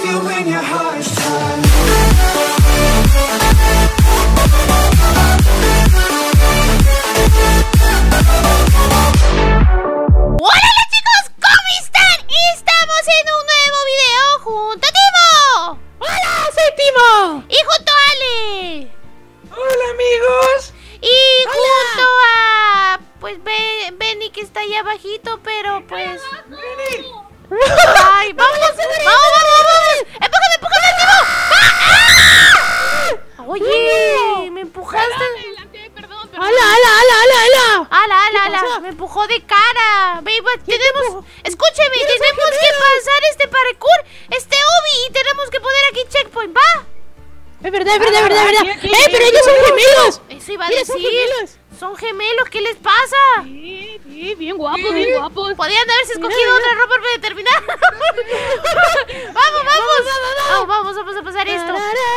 you when your heart's tired. ¡Hola chicos! ¿Cómo están? Estamos en un nuevo video junto a Timo. ¡Hola! ¡Soy Timo! Y junto a Ale. ¡Hola, amigos! Y junto a... pues Benny, que está ahí abajito, pero pues... ¡Ay! ¡Vamos! ¡Vamos! ¡Empújame, Timo! ¡Ah! ¡Oye! ¡Me empujaste! Perdón. ¡Ala! Me empujó de cara. Tenemos... Escúcheme, tenemos que pasar este parkour, este Obi, y tenemos que poner aquí checkpoint, ¿va? Es verdad. Pero ellos son gemelos. Eso iba a Mira, son decir. gemelos. Son gemelos, ¿qué les pasa? Sí, bien guapos. Podrían haberse escogido otra ropa para determinar. Vamos a pasar esto.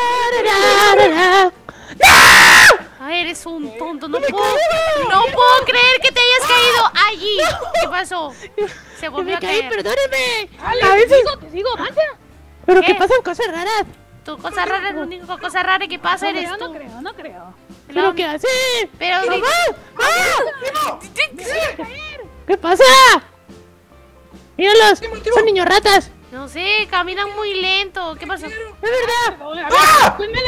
Ay, eres un tonto, no puedo creer que te hayas caído allí. ¿Qué pasó? Se volvió a caer. Perdóneme. Ale, A veces... te sigo, avanza. Pero ¿Qué? que pasan cosas raras. Tu cosa rara, la única cosa rara que pasa eres tú. No creo. ¿Pero qué hace? Pero ¿Qué pasa? Míralos, son niños ratas. no sé, caminan muy lento. ¿Qué pasó? Es verdad. Pues me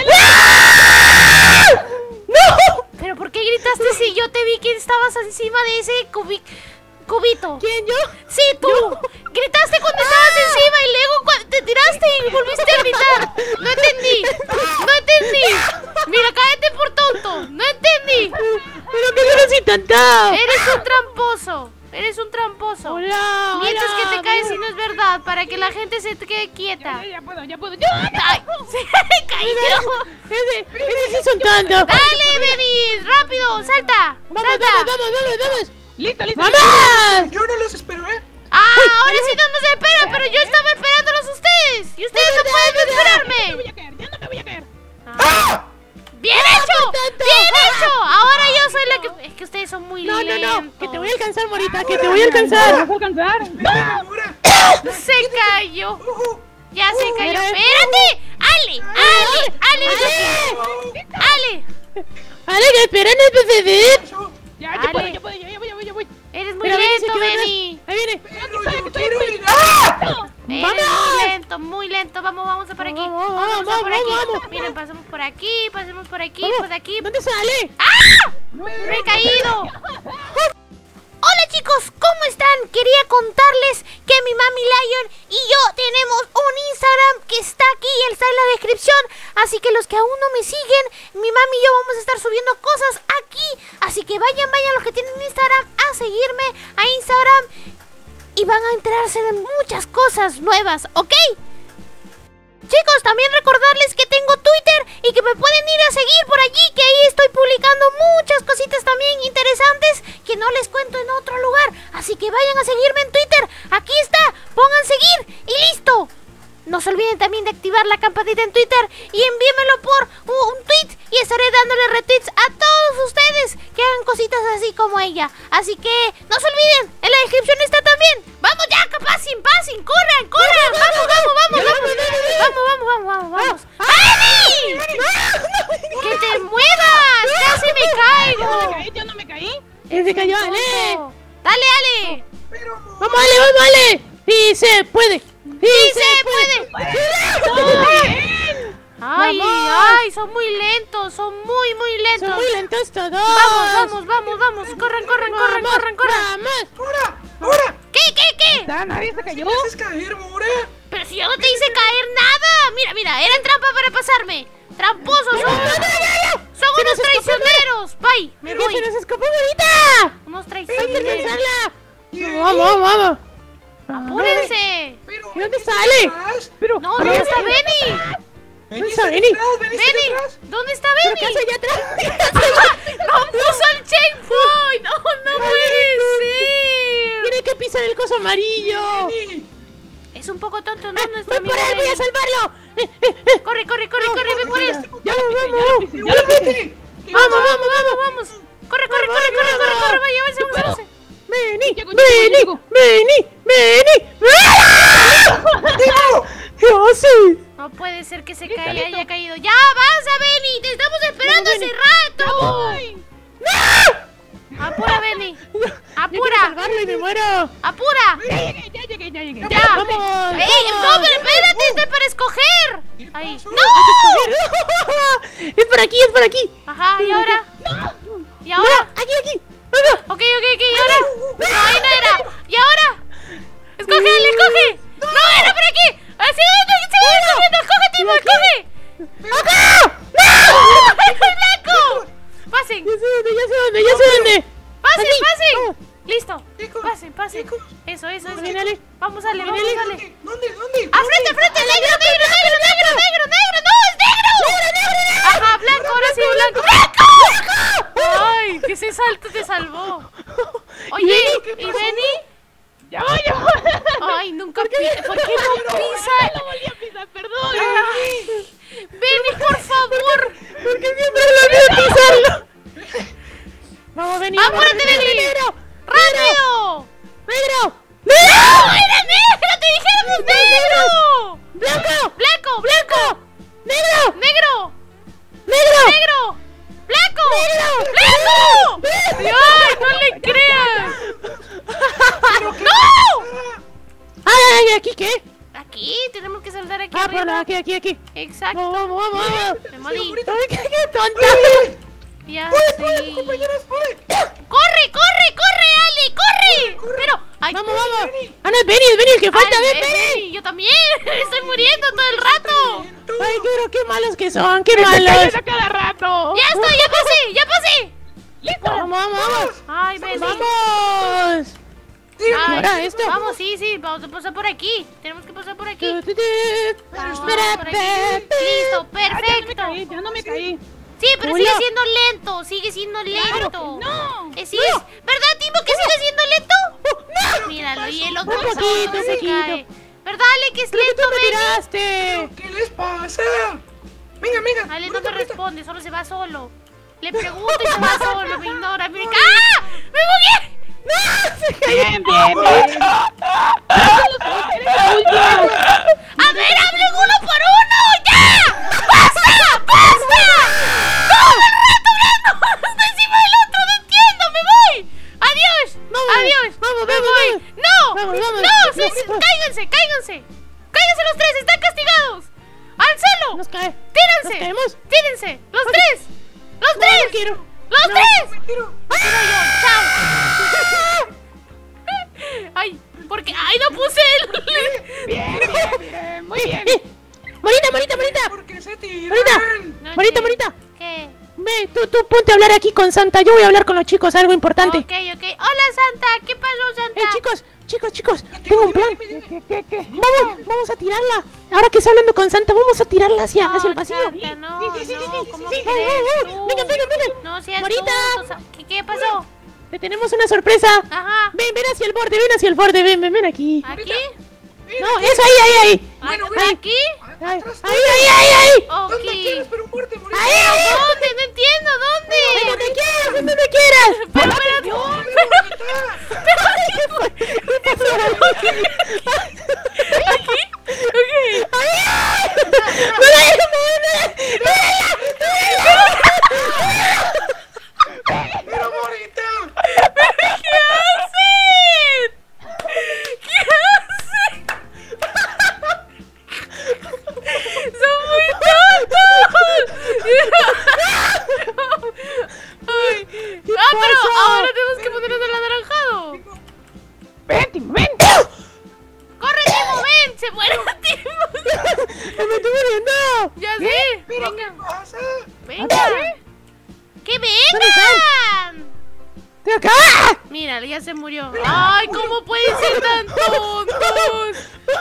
¿Pero por qué gritaste si yo te vi que estabas encima de ese cubito? ¿Quién, yo? Sí, tú. Gritaste cuando estabas encima y luego te tiraste y volviste a gritar. No entendí. Mira, cállate por tonto. No entendí. Pero que yo no soy tonto. Eres un tramposo. Hola. Mientras que te caes y no es verdad, para que la gente se quede quieta. Ya puedo. Ay, se cayó. Ese sí es un tonto. Dale, Benny, rápido, salta. Vamos. Listo. ¡Vamos! Yo no los espero, ¿eh? Ahora sí no nos esperan, pero yo estaba esperándolos a ustedes. Y ustedes no pueden esperarme. Ya no me voy a caer. ¡Bien hecho! Ahora yo soy la que... Es que ustedes son muy lentos. No. Que te voy a alcanzar, Morita, que te voy a alcanzar. ¿Vas a alcanzar? Se cayó. Ya se cayó. Espera. ¡Espérate! ¡Ale! ¡Ale, que esperan el PCD! Ya Ale. puedo. Eres muy Mira, lento, Benny. Benny. Ahí viene. Eres muy lento. Vamos a por aquí. Vamos. Miren, pasemos por aquí, por aquí. ¿Dónde sale? ¡Ah! Me he caído. Hola chicos, ¿cómo están? Quería contarles que mi mami Lion y yo tenemos un Instagram que está aquí, está en la descripción. Así que los que aún no me siguen, mi mami y yo vamos a estar subiendo cosas aquí. Así que vayan los que tienen Instagram a seguirme a Instagram y van a enterarse de muchas cosas nuevas, ¿ok? Chicos, también recordarles que tengo Twitter y que me pueden ir a seguir por allí, que ahí estoy publicando muchas cositas también interesantes que no les cuento en otro lugar. Así que vayan a seguirme en Twitter. Aquí está, pongan seguir y listo. No se olviden también de activar la campanita en Twitter y envíenmelo por un tweet y estaré dándole retweets a todos ustedes que hagan cositas así como ella. Así que no se olviden, en la descripción está también. ¡Vamos ya, pasen! ¡Corran! ¡Vamos! ¡Benny! ¡Que te muevas! ¡Casi me caigo! Yo no me caí. Se cayó, Ale. ¡Dale, Ale! Vamos, Ale. ¡Sí se puede! ¡Ay! Son muy lentos, Son muy lentos todos. Vamos. Corran. ¡Ahora! ¿Qué? Nadie se cayó. ¿Me haces caer, Mora? Pero si yo no te hice caer nada. Mira, era trampa para pasarme. Tramposos, son unos traicioneros. Bye, me voy. ¡Se nos escapó, Morita! Unos ¡Hay que traicioneros. alcanzarla! Vamos. ¡Apúrense! ¿Y dónde sale? No, ¿dónde está Benny? ¿Dónde está Benny? Benny, ¿dónde está ¿Pero Benny? qué hace allá atrás? ¡No puso el checkpoint! ¡No puede ser! Tiene que pisar el coso amarillo. Es un poco tonto, ¿no? Nuestro ¡Voy amigo por él! ¡Voy a Benny. salvarlo! Corre, ve por él. Ya lo puse. Vamos. Corre, vaya, avance. ¡Vení! Llego. ¡Vení! ¡Ah! ¿Qué hace? puede ser que se haya caído. ¡Ya avanza, Benny! ¡Te estamos esperando hace rato! ¡Apura, Benny! ¡Apura! ¡Salvarlo y me muero! ¡Apura! Ya llegué. ¡Ya! ¡Vamos! ¡Ey! ¡No, pero espérate! ¡Está para escoger! ¡Ahí! ¡No! ¡Es por aquí, es por aquí! Ajá, ¿y ahora? ¿Y ahora? ¡Aquí, aquí! ¡Venga! Ok, ¿y ahora? No, ahí no era. ¿Y ahora? ¡Escoge, escoge! ¡No, era por aquí! ¡Sigue escogiendo! ¡Escoge, Timo, escoge! ¡Acá! ¡No! ¡Es blanco! ¡Pasen! ¡Ya sé dónde! ¡Pasen, Aquí. pasen! Vamos. ¡Listo! Chicos, ¡Pasen! chicos. Eso. Dale. Vamos, dale. ¿Dónde? ¡Ah, frente! ¡Negro! ¡No, es negro! Ajá, blanco, ahora sí, blanco. ¡Blanco! ¡Ay, que ese salto te salvó! Oye, ¿y Benny? Ya voy. Ay, nunca pisa. ¿Por qué no pisa? Lo volví a pisar, perdón. Benny, por favor. Porque siempre lo olvido pisarlo. Vamos, Benny. ¡Apúrate, Benny! ¡Negro! ¡Rápido! ¡Negro! ¡No! ¡Era negro! ¡Te dijéramos negro! ¡Blanco! ¡Blanco! ¡Negro! ¡Negro! ¡Negro! ¡Negro! ¡Blanco! ¡Negro! ¡Blanco! ¡Ay, no le creas! ¡No! ¡Ay, aquí qué! Aquí, tenemos que saltar aquí Ah, por arriba. aquí. Exacto. Vamos. Me morí. ¡Ay, qué tonta! Ya sí. ¡Corre, Ale! ¡Corre! Pero, ay, ¡Vamos! ¡Ah, no, es Benny el que falta! ay, ¡Ven, Benny! yo también. Estoy muriendo todo el rato. ¡Ay, qué malos que son! ¡Qué Me malos! cayendo cada rato. Ya estoy, ya pasé. ¡Vamos! Ay, Benny. ¡Vamos! Ay, ahora esto. Vamos, sí, vamos a pasar por aquí. Tenemos que pasar por aquí. Vamos Espera, por aquí. Listo, perfecto. Ya no me caí. Sí, pero Hola. sigue siendo lento. No. Sí, es ¿verdad, Timo, que sigue siendo lento? Míralo, y el otro Un poquito, solo un se poquito. cae. ¿Verdad, Ale, que es lento, ¡Tú me Benny? tiraste! ¿Qué les pasa? Venga. Ale no me responde, solo se va solo. Le pregunto y se va solo, me ignora. Mira. ¡Ah! ¡Me bugué! Bien. A ver, hablen uno por uno, ¡ya! ¡Basta! ¡Todo el rato hablando uno encima del otro! ¡No entiendo! ¡Me voy! ¡Adiós! ¡Adiós! Vamos, ¡Me vamos, voy! vamos. ¡No! Vamos. ¡No! ¡Cáiganse! ¡Cáiganse los tres! ¡Están castigados! ¡Al suelo! ¡Nos cae! ¡Tírense! ¿Nos caemos? ¡Tírense! ¡Los tres! ¡Los No, tres! no quiero. ¡Los No. tres! Me tiro. ¡Chao! ¡Ay! Porque... ¡Ay, no puse el... Bien. Muy bien. ¡Morita! ¿Por qué se tiran? No ¡Morita! sé. ¿Qué? Ve, tú ponte a hablar aquí con Santa. Yo voy a hablar con los chicos, algo importante. Ok. Hola, Santa. ¿Qué pasó, Santa? Chicos, tengo un plan. ¿Qué? Vamos a tirarla. Ahora que estoy hablando con Santa, vamos a tirarla hacia el vacío. Santa, no, ¿cómo Sí. crees tú? Vengan. No seas Morita. tonto, ¿Qué pasó? Te tenemos una sorpresa. Ajá. Ven hacia el borde, ven aquí. ¿Aquí? No, eso, ahí. ¿Aquí? Ahí. ¿Dónde quieres? Pero muerte, Morita. ¿Dónde? No entiendo, ¿dónde? Donde quieras. Pero, ¿aquí? Ok. Pero Morita. ¿Qué hacen? ¡Son muy tontos! Ay. Pero ahora tenemos que ponernos el anaranjado. Ven, Timo, ven. ¡Corre, Timo! ¡Ven! ¡Se muere Timo! Me estoy muriendo. ¡Ya sé! Pero ¡Venga! ¿qué pasa? ¡Venga! ¡Que vengan! ¡Estoy acá! Mira, ya se murió. ¡Ay, cómo pueden ser tan tontos!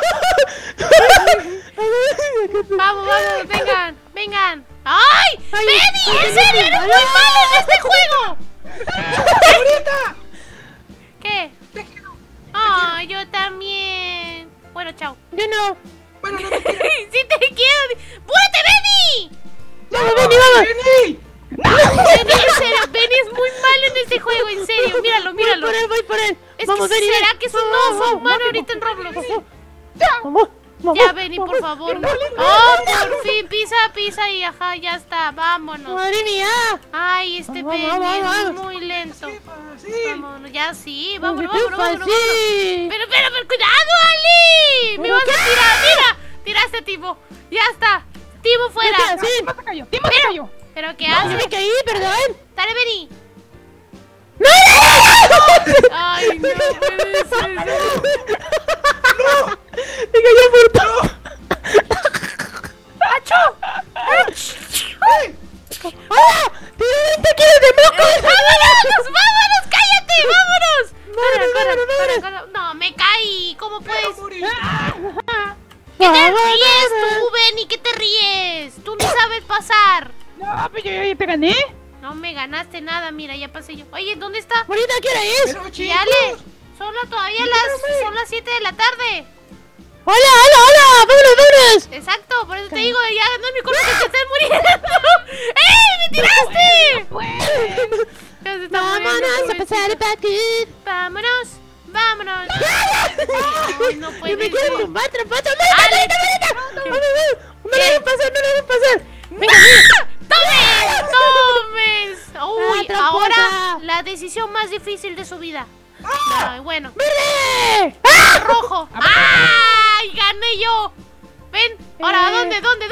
Vamos, vengan. ¡Ay! ¡Benny! ¡En serio! ¡Eres muy malo en este juego! ¡Morita! ¿Qué? Te quiero. ¡Ay, yo también! Bueno, chao. Yo no. Bueno, no te quiero. ¡Sí te quiero! ¡Púrate, Benny! Vamos. ¡Vení! Benny, en serio, Benny es muy malo en este juego, en serio. Míralo. Voy por él. Es Vamos, que Benny, ¿será ven. que es un nuevo humano ahorita en Roblox? Vamos. Ya vení, por favor. Oh, por fin, pisa y ajá, ya está, vámonos. Madre mía. Ay, este Vamos, Penny vamos, es vamos. muy lento. Qué fácil. Vámonos, ya sí, vámonos, Qué vámonos, vámonos. fácil. Pero, cuidado, Ali. Me ¿Pero vas qué? a tirar, mira. Tiraste, Timo. Ya está. Timo fuera. ¿Qué haces? Timo se cayó, Timo se cayó. ¿Pero qué No, haces? me caí, perdón. Dale, vení. ¡No! Ay, no puede ser. Me cayó por todo. ¡Hola! ¡Tiene 20 kilos de mocos! ¡Vámonos! ¡Vámonos! ¡Cállate! ¡Vámonos! Vámonos, vámonos, Corre. No, me caí. ¿Cómo Quiero puedes? morir. ¿Qué te ríes tú, Benny? ¿Qué te ríes? Tú ni sabes pasar. No, pero yo ya te gané. No me ganaste nada, mira, ya pasé yo. Oye, ¿dónde está? Bonita, ¿qué hora es? Pero Y chicos. Ale, son las 7 de la tarde. ¡Hola, hola, hola! ¡Vámonos, vámonos! Exacto, por eso te digo, ya no es mi culpa que te estés muriendo. ¡Ey, me tiraste! Ya se está Vámonos muriendo. a pasar el paquete. Vámonos, vámonos. Ay, no ¡Y puede me quiero ser. tumbar, tramposo! Ale, ¡No lo dejen pasar, no lo dejen pasar! ¡Venga, ¡Tomes! ¡Tomes! Uy, tramposa. ahora la decisión más difícil de su vida. Ay, bueno. ¡Verde! Rojo. ¡Ay! ¡Gané yo! Ven, ahora, ¿a dónde? ¿Dónde?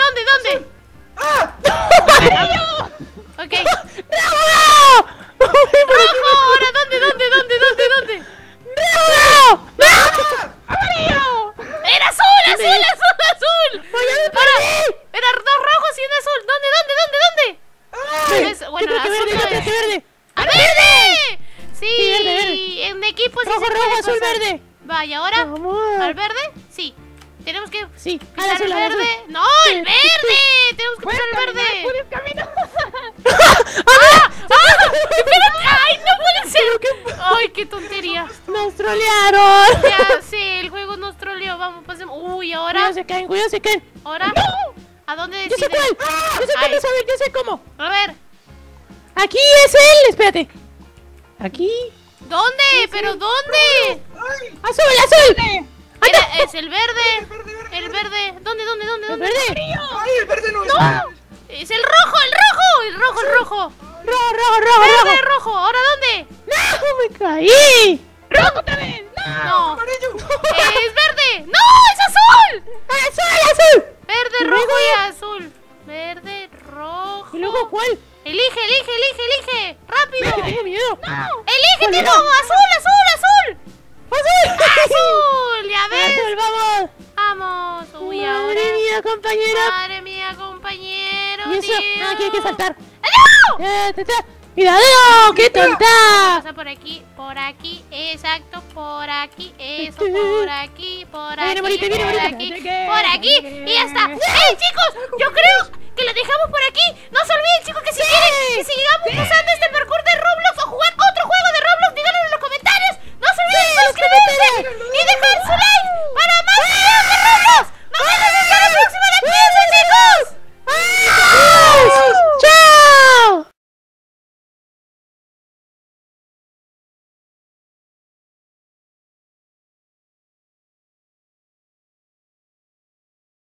Ok. ¡Rojo! ¡Rojo! ¿Ahora dónde? ¡Rojo! ¡Amarillo! ¡Era azul! ¡Oye, Ahora, era dos rojos y un azul. ¿Dónde? Bueno, ¿Qué azul verde? no ¿Qué es. verde? ¡A verde! Sí, Sí, verde. en equipo sí Rojo, se puede rojo, azul, pasar. verde. Vaya, ¿ahora? Vamos. ¿Al verde? Sí. Tenemos que Sí, al pisar azul, el al azul. verde. ¡No, el verde! Tenemos que pisar el verde. Puedes caminar. ¡Espérate! ¡Ay, no puede ser! ¡Ay, qué tontería! ¡Nos trolearon! Ya sé, el juego nos troleó. Vamos, pasemos. Uy, ahora. Cuidado, se caen. ¿Ahora? ¿A dónde Yo sé deciden? cuál. Yo sé Ay. cuál, saber, yo sé cómo. A ver, Aquí es él. Espérate. Aquí. ¿dónde? ¿Pero dónde? ¡Ay! ¡Azul! Es el verde. Verde. El verde. ¿Dónde? ¿El verde? ¡Ay, el verde no es! Es el rojo, el rojo. Rojo. Verde, rojo. ¿Ahora dónde? ¡No, me caí! ¡Rojo también! No. ¡Amarillo! Es verde. ¡No! ¡Es azul! ¡Azul! Verde, ¿Y rojo luego? y azul. Verde, rojo. ¿Y luego cuál? Elige. ¡Rápido! Tengo miedo. ¡Elige, Timo! ¿Cuál era? ¡Azul! ¡Azul! ¡Ya ves! ¡Azul, vamos! ¡Vamos! Uy, Madre ahora. mía, compañera. Madre mía, compañero. Y eso, tío. aquí hay que saltar. ¡No! ¡Cuidado! ¡Qué tonta! Pasa por aquí, exacto, por aquí, eso, por aquí, por Viene aquí, bonita, viene por bonita. aquí, por aquí, y ya está. ¡Ey, chicos! Yo creo que lo dejamos por aquí. No se olviden, chicos, que si quieren, que si llegamos pasando este parkour